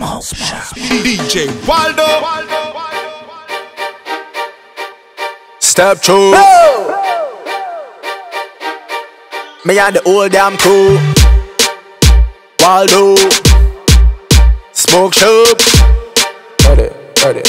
Smoke Shop. DJ Waldo. Step two. Me and the old damn crew. Waldo. Smoke Shop. Ready.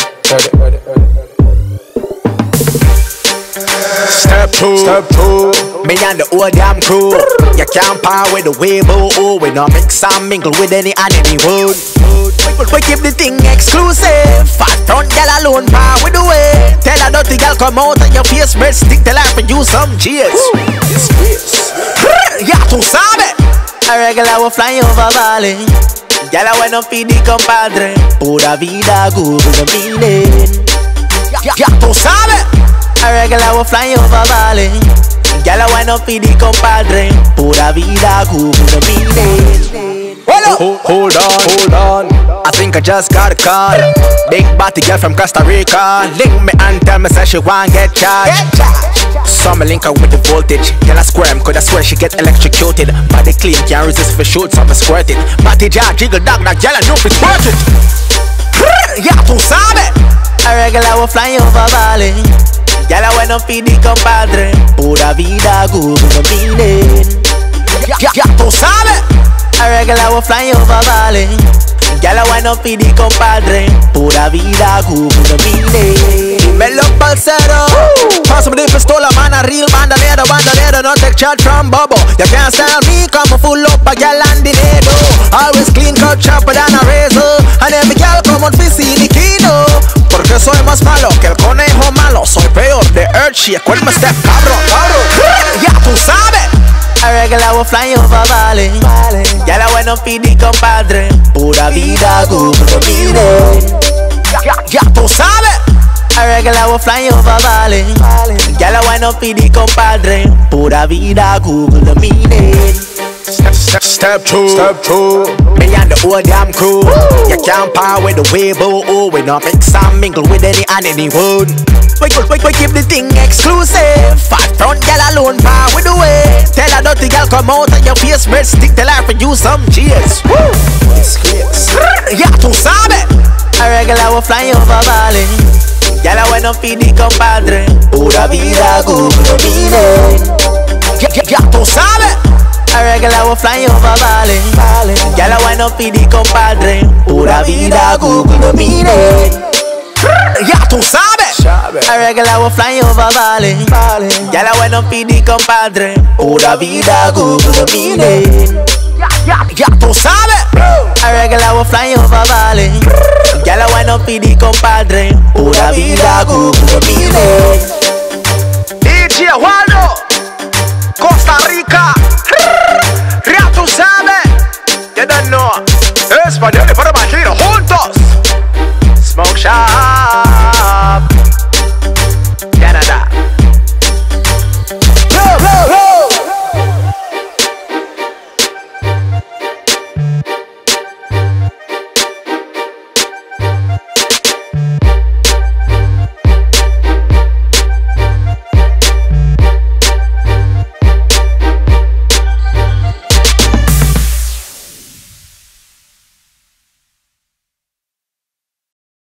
Step two. Me and the old damn crew. You can't par with the way, boo. We not mix and mingle with any enemy wood. We keep the thing exclusive. Fat front gal alone, par with the way. Tell a dirty gal come out and your face red stick. Tell her for you some cheers. Ya tú sabes. A regular we fly over Bali. Gal I went up feed the compadre. Pura vida, Google the meaning. Ya tú sabes. A regular we fly over Bali. Gal I went up feed the compadre. Pura vida, Google the meaning. Hold on. I think I just got a call. Big body girl from Costa Rica. Link me and tell me say she want get charged. So me link her with the voltage. Girl I squirm, cause I swear she get electrocuted. Body clean, can't resist for shoot, so me squirt it. Body jar, jiggle dog, that girl I know fi squirt it. Ya tú sabes. A regular we fly over Bali. Girl I went up feed the compadre. Pura vida, Google the meaning. Ya tú sabes. A regular we fly over Bali. Girl I went up feed the compadre. Pura vida, Google the meaning. Me look balsero. Pass me the pistola, man, a real bandolero. No take charge from Bobo. You can't sell me, come full up a gal and dinero. Always clean cut, sharper than a razor. And every gal come on fi see the kino. Porque soy más malo que el conejo malo. Soy peor de Earthshake when me step cabrón. Ya tú sabes. A regular we fly over Bali. Ya la bueno feed the compadre. Pura vida, Google the meaning. Ya tú sabes. A regular we fly over Bali. Ya la bueno feed the compadre. Pura vida, Google the meaning. Step two. Me and the old damn crew. You can't par with the way, boo. We not mix and mingle with any enemy wood. We keep the thing exclusive. Fat front gal alone, par with the way. Tell a dirty gal come out and your face red stick. Tell her for you some cheers. Ya tú sabes. A regular we fly over Bali. Gal I went up feed the compadre. Pura vida, Google the meaning. Ya tú sabes. A regular we fly over Bali. Gal I went up feed the compadre. Pura vida, Google the meaning. Ya tú sabes. A regular we fly over Bali. Gal I went up feed the compadre. Pura vida, Google the meaning. Ya tú sabes. A regular we fly over Bali. Gal I went up feed the compadre. Pura vida, Google the meaning.